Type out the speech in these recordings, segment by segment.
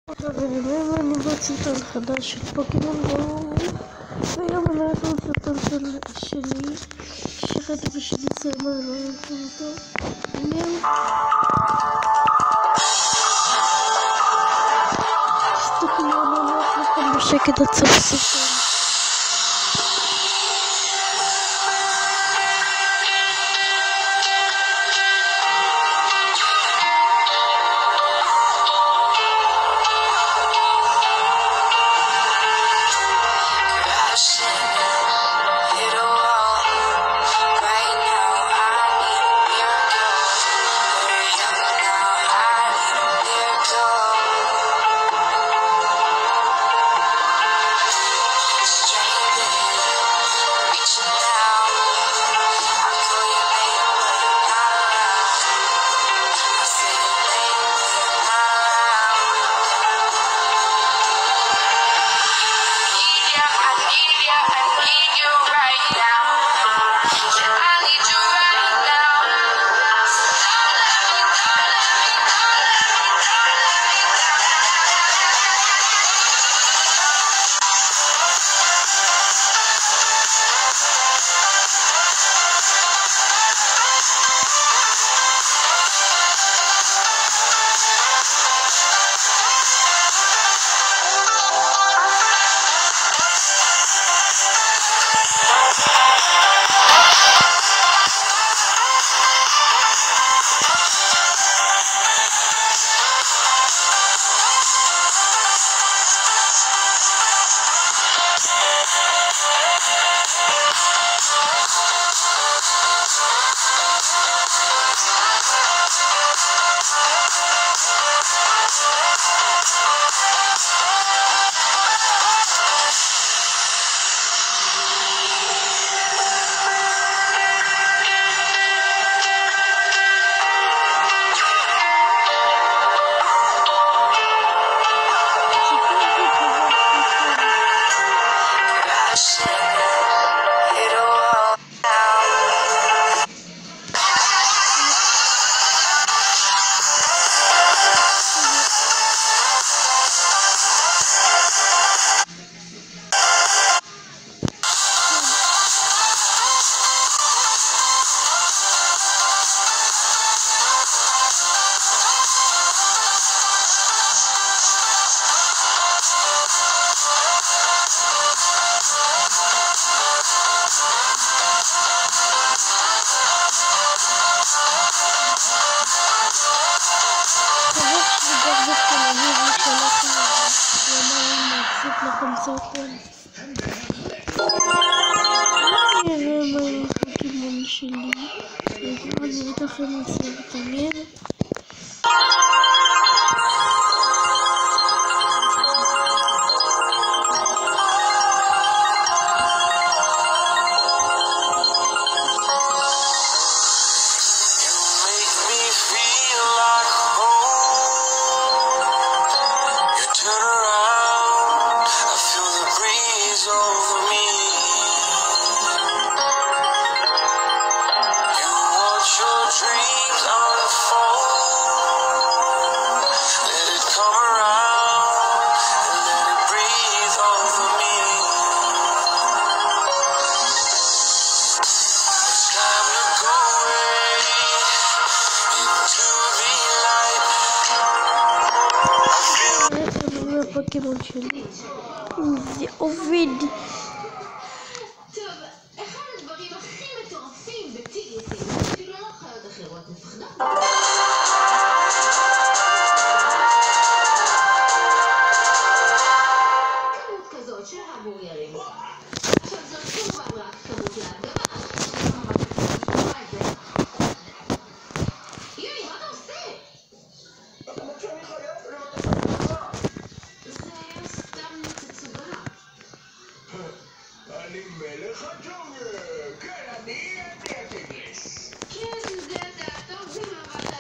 אני בסרטון חדש של פוקימון גו, והיום אני הולך לסרטון שלי שחטא בשביל סרמה, אני לא אוהב אותו. תסתכלו, אני הולך לכם בשקט עד סוף הסרטון. נראה מה עם הפוקימון שלי, אני אתן לכם סרט מעניין. הפוקימון שלי זה עובד. טוב, אחד הדברים הכי מטורפים ב-TDC בגלל חיות אחרות מפחדות. כמות כזאת של המבורגרים. עכשיו זו כמובן רק כמות להדגמה. יוני, מה אתה עושה? אתה מוצא אני חייב אני מלך הג'ונגל, כן, אני הטיגריס. כן, זה אתה, טוב, אבל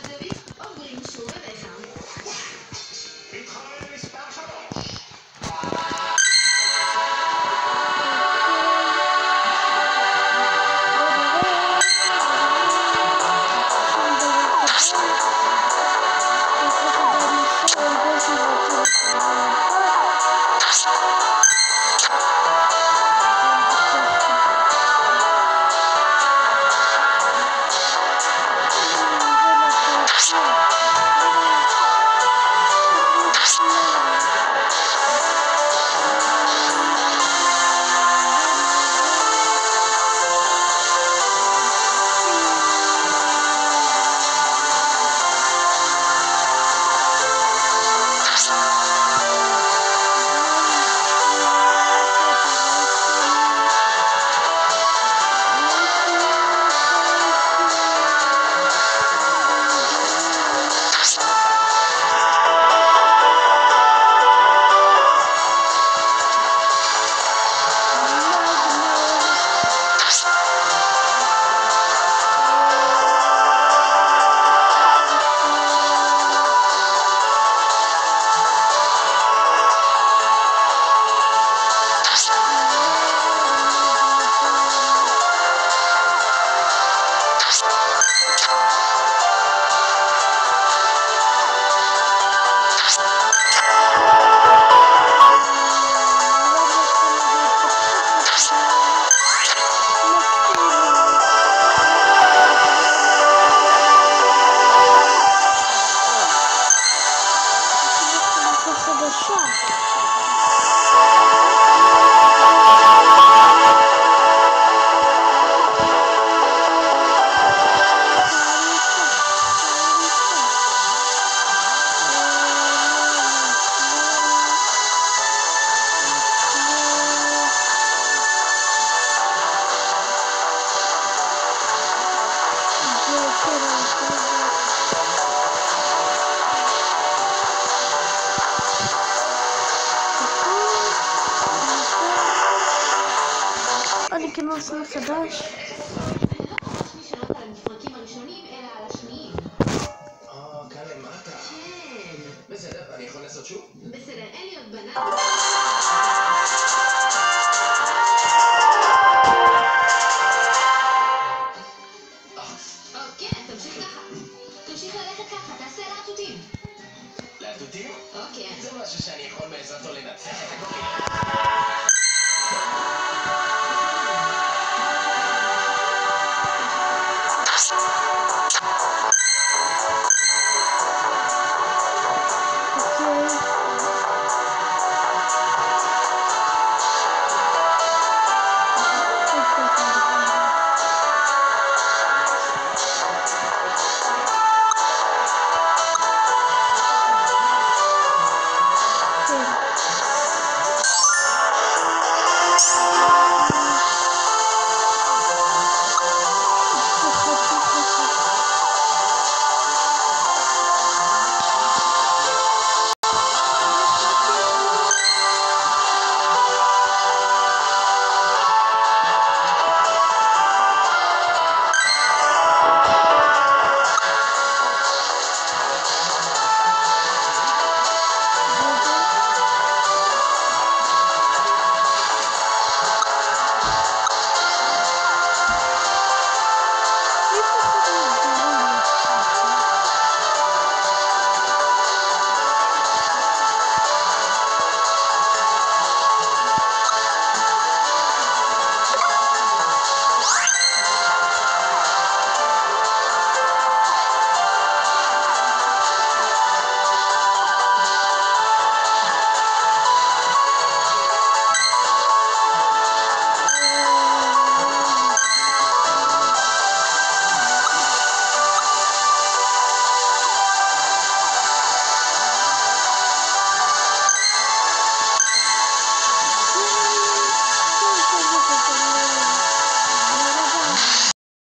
בבקשה. אני כן עושה מחדש. לא ממש נשאלות על המפרקים הראשונים, אלא על השניים. כאן למטה. כן. בסדר, אני יכול לעשות שוב? בסדר, אין לי עוד בננה. אוקיי, אז תמשיך ככה. תמשיך ללכת ככה, תעשה להטוטים. להטוטים? אוקיי. זה משהו שאני יכול בעזרתו לנצח את הגורילה.